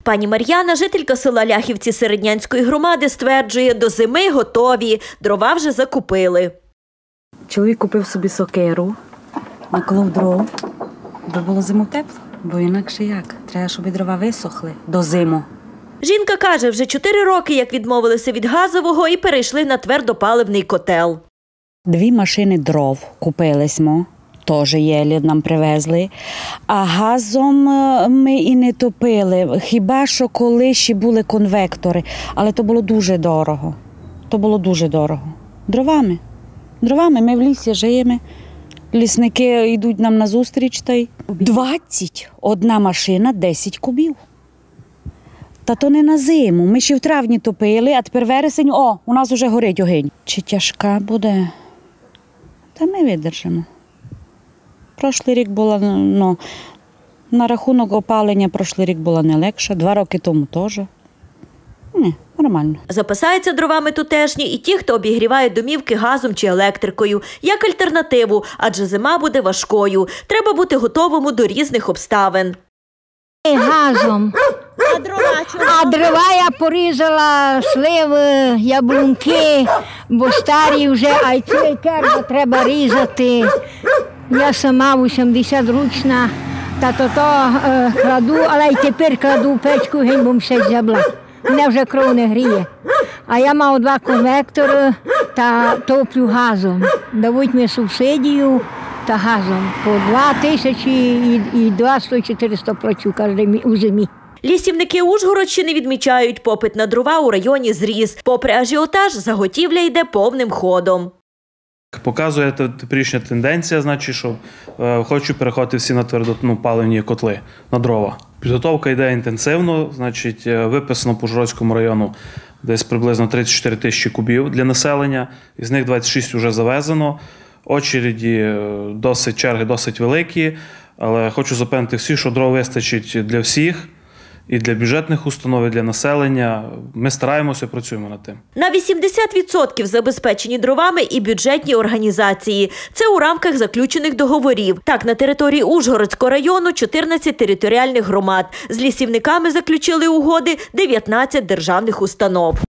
Пані Мар'яна, жителька села Ляхівці Середнянської громади, стверджує, до зими готові, дрова вже закупили. Чоловік купив собі сокиру, наколов дров, бо було зиму тепло, бо інакше як? Треба, щоб дрова висохли до зиму. Жінка каже, вже 4 роки, як відмовилися від газового і перейшли на твердопаливний котел. 2 машини дров купили ми, теж єлі нам привезли, а газом ми і не топили, хіба що коли ще були конвектори, але то було дуже дорого, Дровами, ми в лісі живемо, лісники йдуть нам назустріч. 21 машина, 10 кубів. Та то не на зиму, ми ще в травні топили, а тепер вересень, у нас вже горить огонь. Чи тяжка буде? Та ми видержимо. Прошлий рік була, на рахунок опалення, прошлий рік була не легша, 2 роки тому теж. Ні, нормально. Запасаються дровами тутешні і ті, хто обігріває домівки газом чи електрикою, як альтернативу, адже зима буде важкою. Треба бути готовому до різних обставин. Газом. А дрова я порізала, сливи, яблунки, бо старі вже, а й цей керб треба різати. Я сама 80-річна, та то кладу, але й тепер кладу в печку, геть, бо все зябла. Мене вже кров не гріє. А я мав 2 конвектори та топлю газом. Дають мені субсидію та газом. По 2 тисячі і 200-400 плачу у зимі. Лісівники Ужгородщини відмічають, попит на дрова у районі зріс. Попри ажіотаж, заготівля йде повним ходом. Показує теперішня тенденція, значить, що хочуть переходити всі на твердопаливні котли, на дрова. Підготовка йде інтенсивно, значить, виписано по Ужгородському району десь приблизно 34 тисячі кубів для населення, із них 26 вже завезено. Черги досить великі, але хочу запевнити всіх, що дров вистачить для всіх. І для бюджетних установ, і для населення. Ми стараємося, працюємо над тим. На 80% забезпечені дровами і бюджетні організації. Це у рамках заключених договорів. Так, на території Ужгородського району 14 територіальних громад. З лісівниками заключили угоди 19 державних установ.